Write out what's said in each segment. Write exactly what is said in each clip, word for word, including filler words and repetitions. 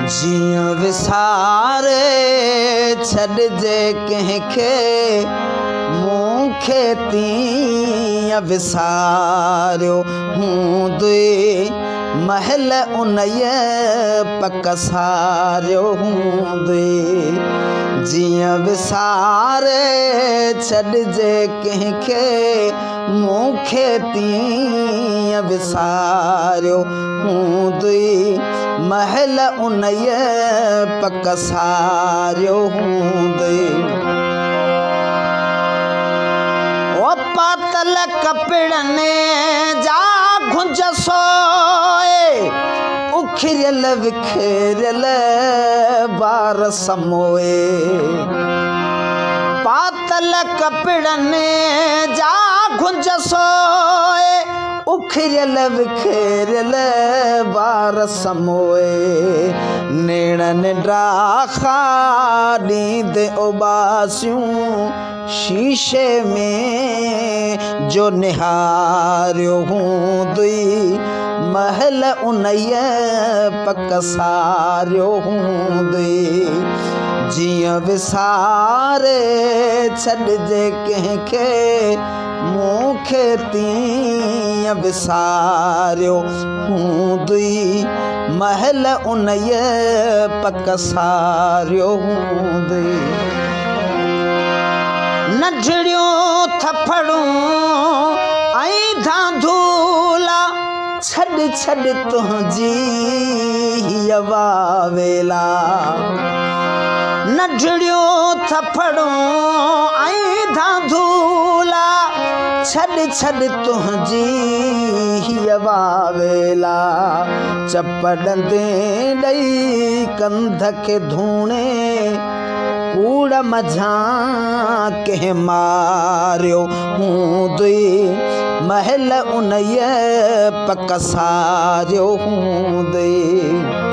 जियां विसारे छॾिजे कंहिंखे मूंखे तीअं विसारियो हूंदुई महल उनये पक सारियो हूंदुई। जियां विसारे छॾिजे कंहिंखे मूंखे तीअं विसारियो हूंदुई महल उनये पक सारियो हूंदुई। ओ पातल कपिड़नि जा घुंज सोए उखिरियल विखेरियल बार समोए। पातल कपिड़नि जा घुंज सोए उखिरियल विखेरियल बार समोए। नेणनि ड्राखा ॾींदे उबासियूं शीशे में जो निहारियो हूंदुई महल उनये पक सारियो हूंदुई। जियां विसारे छॾिजे कंहिंखे मूंखे तीअं विसारियो हूंदुई महल उनये पक सारियो हूंदुई। नंढड़ियूं थफड़ूं ऐं धांधूला छॾ छॾ तुंहिंजी हीअ वावेला। नंढड़ियूं थफड़ूं ऐं धांधूला छॾ छॾ तुंहिंजी हीअ वावेला। चपड़ंदे ॾेई कंध खे धूणे कूड़ मझां कंहिं मारियो हूंदुई महल उनये पक सारियो हूंदुई।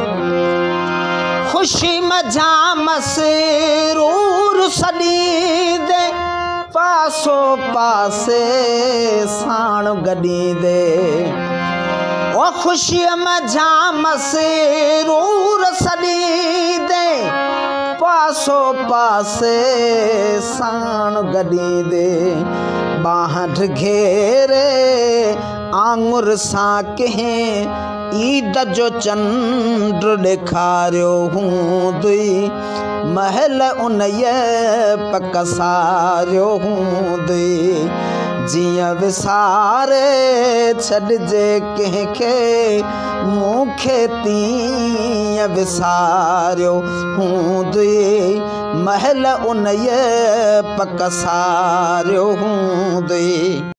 ख़ुशी मझां मसरूर सॾींदे पासो पासे साण गॾींदे। ओ ख़ुशीअ मझां मसरूर सॾींदे पासो पासे साण गॾींदे। बांह घेरे आंगुर सां कंहिं ईद जो चंड ॾेखारियो हूंदुई महल उनये पक सारियो हूंदुई। जियां विसारे छॾिजे कंहिंखे मूंखे तीअं विसारियो हूंदुई महल उनये पक सारियो हूंदुई।